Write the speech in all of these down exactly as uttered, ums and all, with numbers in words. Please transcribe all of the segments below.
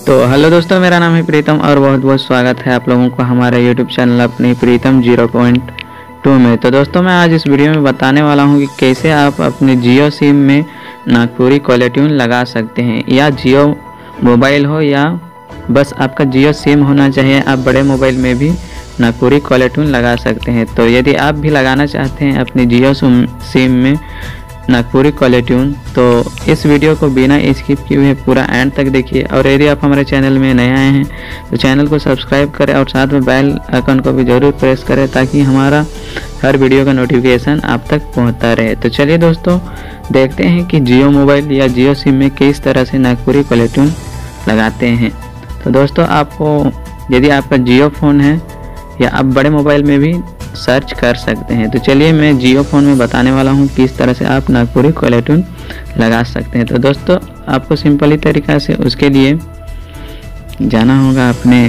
तो हेलो दोस्तों, मेरा नाम है प्रीतम और बहुत बहुत स्वागत है आप लोगों को हमारे यूट्यूब चैनल अपनी प्रीतम ज़ीरो पॉइंट टू में। तो दोस्तों, मैं आज इस वीडियो में बताने वाला हूं कि कैसे आप अपने जियो सिम में नागपुरी कॉलर ट्यून लगा सकते हैं। या जियो मोबाइल हो या बस आपका जियो सिम होना चाहिए, आप बड़े मोबाइल में भी नागपुरी कॉलर ट्यून लगा सकते हैं। तो यदि आप भी लगाना चाहते हैं अपने जियो सिम में नागपुरी कॉलर ट्यून, तो इस वीडियो को बिना स्किप किए हुए पूरा एंड तक देखिए। और यदि आप हमारे चैनल में नए आए हैं तो चैनल को सब्सक्राइब करें और साथ में बेल आइकन को भी ज़रूर प्रेस करें ताकि हमारा हर वीडियो का नोटिफिकेशन आप तक पहुंचता रहे। तो चलिए दोस्तों, देखते हैं कि जियो मोबाइल या जियो सिम में किस तरह से नागपुरी कॉलर ट्यून लगाते हैं। तो दोस्तों, आपको यदि आपका जियो फ़ोन है या आप बड़े मोबाइल में भी सर्च कर सकते हैं। तो चलिए, मैं जियो फ़ोन में बताने वाला हूं किस तरह से आप नागपुरी कॉलर ट्यून लगा सकते हैं। तो दोस्तों, आपको सिंपली तरीका से उसके लिए जाना होगा अपने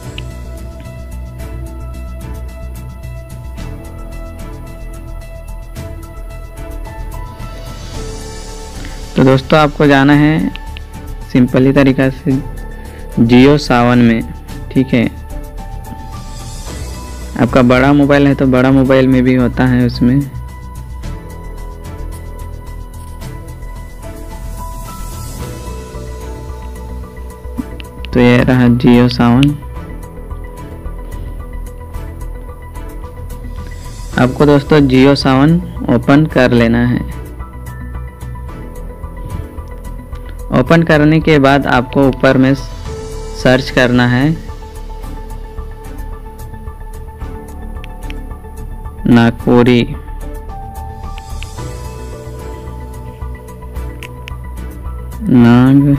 तो दोस्तों आपको जाना है सिंपली तरीका से जियो सावन में। ठीक है, आपका बड़ा मोबाइल है तो बड़ा मोबाइल में भी होता है उसमें। तो ये रहा जियो सावन। आपको दोस्तों जियो सावन ओपन कर लेना है। ओपन करने के बाद आपको ऊपर में सर्च करना है नागपुरी। नाग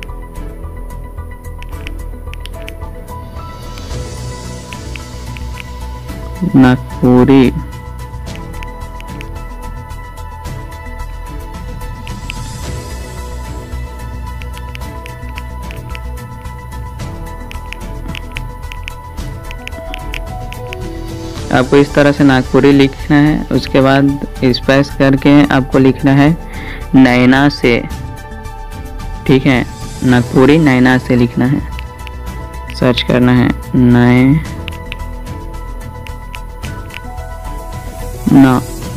नागपुरी आपको इस तरह से नागपुरी लिखना है। उसके बाद स्पेस करके आपको लिखना है नैना से। ठीक है, नागपुरी नैना से लिखना है। सर्च करना है नए ना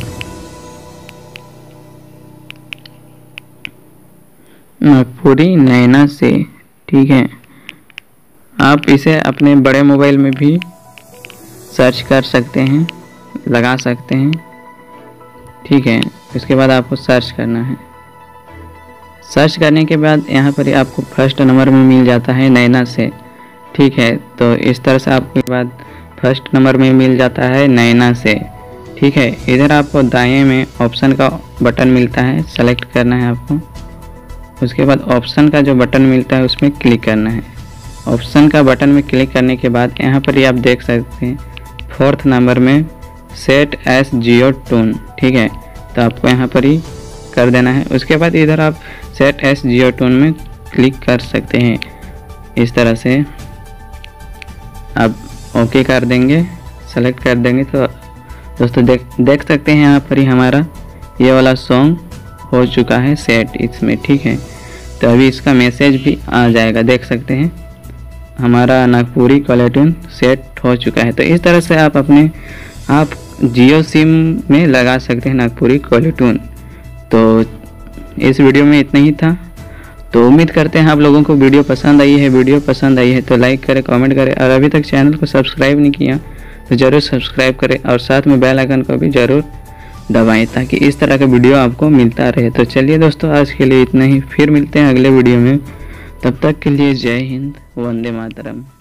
नागपुरी नैना से। ठीक है, आप इसे अपने बड़े मोबाइल में भी सर्च कर सकते हैं, लगा सकते हैं। ठीक है, उसके बाद आपको सर्च करना है। सर्च करने के बाद यहाँ पर आपको फर्स्ट नंबर में मिल जाता है नैना से। ठीक है, तो इस तरह से आपके बाद फर्स्ट नंबर में मिल जाता है नैना से। ठीक है, इधर आपको दाएं में ऑप्शन का बटन मिलता है, सेलेक्ट करना है आपको। उसके बाद ऑप्शन का जो बटन मिलता है उसमें क्लिक करना है। ऑप्शन का बटन में क्लिक करने के बाद यहाँ पर ही आप देख सकते हैं फोर्थ नंबर में सेट एस जियो टून। ठीक है, तो आपको यहाँ पर ही कर देना है। उसके बाद इधर आप सेट एस जियो टून में क्लिक कर सकते हैं। इस तरह से आप ओके कर देंगे, सेलेक्ट कर देंगे। तो दोस्तों देख देख सकते हैं यहाँ पर ही हमारा ये वाला सॉन्ग हो चुका है सेट इसमें। ठीक है, तो अभी इसका मैसेज भी आ जाएगा, देख सकते हैं हमारा नागपुरी कॉलर ट्यून सेट हो चुका है। तो इस तरह से आप अपने आप जियो सिम में लगा सकते हैं नागपुरी कॉलर ट्यून। तो इस वीडियो में इतना ही था। तो उम्मीद करते हैं आप लोगों को वीडियो पसंद आई है। वीडियो पसंद आई है तो लाइक करें, कमेंट करें और अभी तक चैनल को सब्सक्राइब नहीं किया तो ज़रूर सब्सक्राइब करें और साथ में बेल आइकन को भी ज़रूर दबाएं ताकि इस तरह का वीडियो आपको मिलता रहे। तो चलिए दोस्तों, आज के लिए इतना ही। फिर मिलते हैं अगले वीडियो में। तब तक के लिए जय हिंद, वंदे मातरम।